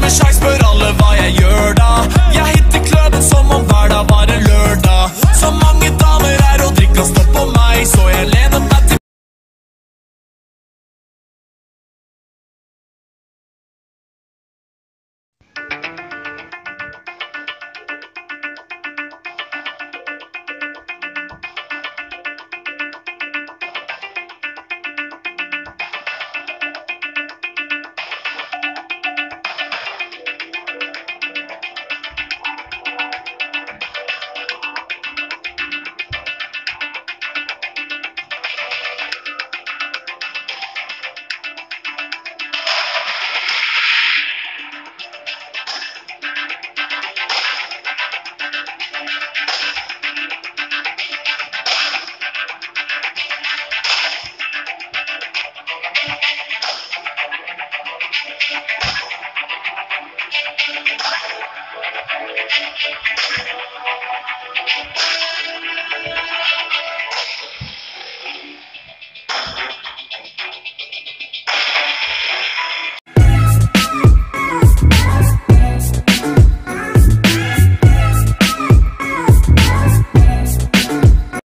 med skjegg, spør alle hva jeg gjør da. Jeg hitter kløden som om hver dag var en lørdag. Så mange damer er og drikker og står på meg, så jeg lener meg til.